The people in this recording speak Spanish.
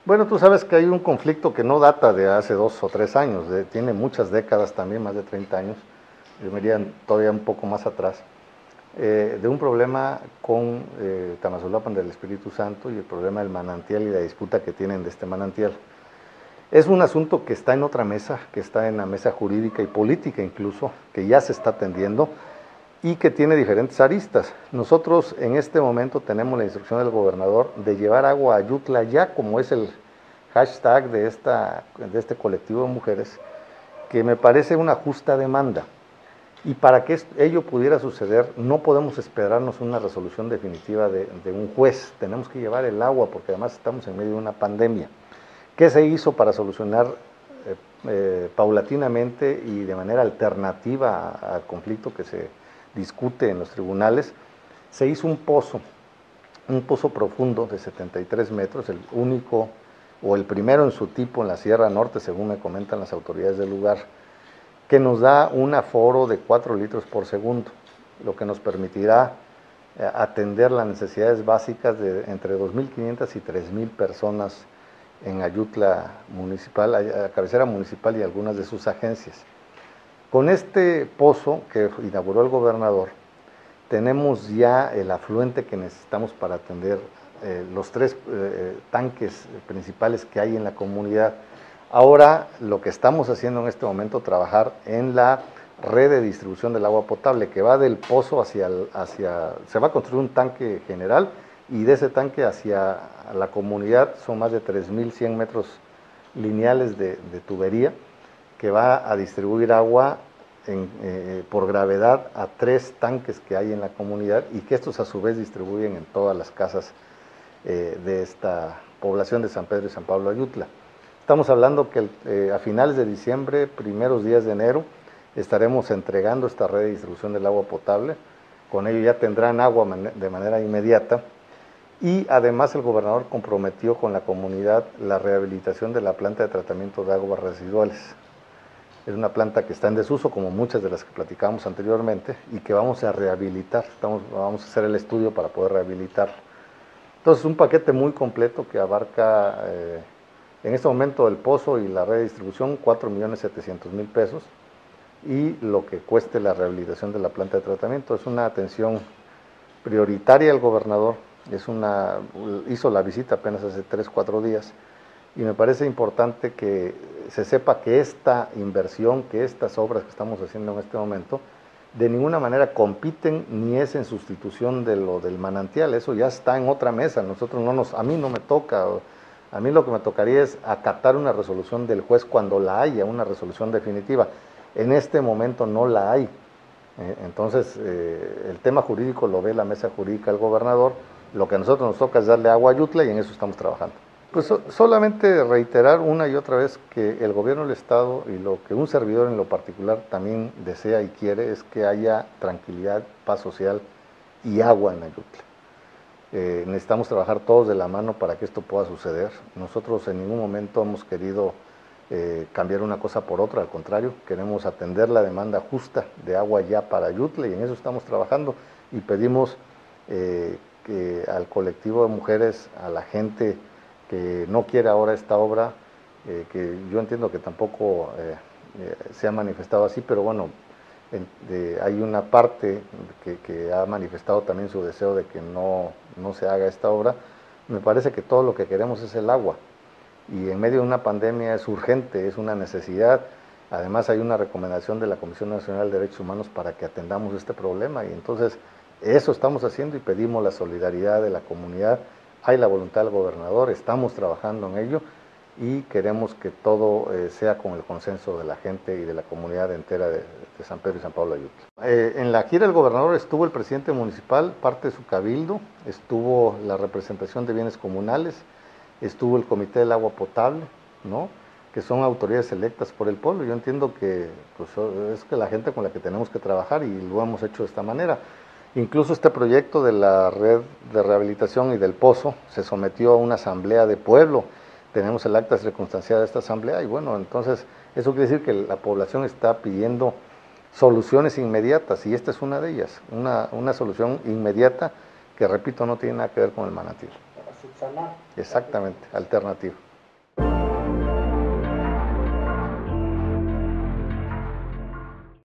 Bueno, tú sabes que hay un conflicto que no data de hace 2 o 3 años, tiene muchas décadas también, más de 30 años, yo me iría todavía un poco más atrás, de un problema con Tamazulapan del Espíritu Santo y el problema del manantial y la disputa que tienen de este manantial. Es un asunto que está en otra mesa, que está en la mesa jurídica y política incluso, que ya se está atendiendo y que tiene diferentes aristas. Nosotros en este momento tenemos la instrucción del gobernador de llevar agua a Ayutla ya, como es el hashtag de este colectivo de mujeres, que me parece una justa demanda. Y para que ello pudiera suceder, no podemos esperarnos una resolución definitiva de un juez. Tenemos que llevar el agua, porque además estamos en medio de una pandemia. ¿Qué se hizo para solucionar paulatinamente y de manera alternativa al conflicto que se discute en los tribunales? Se hizo un pozo profundo de 73 metros, el único o el primero en su tipo en la Sierra Norte, según me comentan las autoridades del lugar, que nos da un aforo de 4 litros por segundo, lo que nos permitirá atender las necesidades básicas de entre 2.500 y 3.000 personas en Ayutla municipal, a cabecera municipal y algunas de sus agencias. Con este pozo que inauguró el gobernador, tenemos ya el afluente que necesitamos para atender los 3 tanques principales que hay en la comunidad. Ahora lo que estamos haciendo en este momento es trabajar en la red de distribución del agua potable, que va del pozo se va a construir un tanque general, y de ese tanque hacia la comunidad son más de 3.100 metros lineales de tubería, que va a distribuir agua por gravedad a 3 tanques que hay en la comunidad, y que estos a su vez distribuyen en todas las casas de esta población de San Pedro y San Pablo Ayutla. Estamos hablando que a finales de diciembre, primeros días de enero, estaremos entregando esta red de distribución del agua potable. Con ello ya tendrán agua de manera inmediata, y además el gobernador comprometió con la comunidad la rehabilitación de la planta de tratamiento de aguas residuales. Es una planta que está en desuso, como muchas de las que platicamos anteriormente, y que vamos a rehabilitar. Vamos a hacer el estudio para poder rehabilitar. Entonces, un paquete muy completo que abarca en este momento el pozo y la red de distribución, 4.700.000 pesos, y lo que cueste la rehabilitación de la planta de tratamiento. Es una atención prioritaria del gobernador, hizo la visita apenas hace 3-4 días, y me parece importante que se sepa que esta inversión, que estas obras que estamos haciendo en este momento, de ninguna manera compiten ni es en sustitución de lo del manantial. Eso ya está en otra mesa. A mí no me toca. A mí lo que me tocaría es acatar una resolución del juez cuando la haya, una resolución definitiva. En este momento no la hay. Entonces, el tema jurídico lo ve la mesa jurídica del gobernador. Lo que a nosotros nos toca es darle agua a Ayutla, y en eso estamos trabajando. Pues solamente reiterar una y otra vez que el gobierno del Estado, y lo que un servidor en lo particular también desea y quiere, es que haya tranquilidad, paz social y agua en Ayutla. Necesitamos trabajar todos de la mano para que esto pueda suceder. Nosotros en ningún momento hemos querido cambiar una cosa por otra, al contrario, queremos atender la demanda justa de agua ya para Ayutla, y en eso estamos trabajando, y pedimos que al colectivo de mujeres, a la gente que no quiere ahora esta obra, que yo entiendo que tampoco se ha manifestado así, pero bueno, hay una parte que ha manifestado también su deseo de que no se haga esta obra. Me parece que todo lo que queremos es el agua, y en medio de una pandemia es urgente, es una necesidad. Además hay una recomendación de la Comisión Nacional de Derechos Humanos para que atendamos este problema, y entonces eso estamos haciendo, y pedimos la solidaridad de la comunidad. Hay la voluntad del gobernador, estamos trabajando en ello, y queremos que todo sea con el consenso de la gente y de la comunidad entera de San Pedro y San Pablo Ayutla. En la gira del gobernador estuvo el presidente municipal, parte de su cabildo, estuvo la representación de bienes comunales, estuvo el Comité del Agua Potable, ¿no?, que son autoridades electas por el pueblo. Yo entiendo que pues, es que la gente con la que tenemos que trabajar, y lo hemos hecho de esta manera. Incluso este proyecto de la red de rehabilitación y del pozo se sometió a una asamblea de pueblo. Tenemos el acta circunstanciada de esta asamblea, y bueno, entonces eso quiere decir que la población está pidiendo soluciones inmediatas, y esta es una de ellas, una solución inmediata que, repito, no tiene nada que ver con el manantial. Para subsanar. Exactamente, alternativa.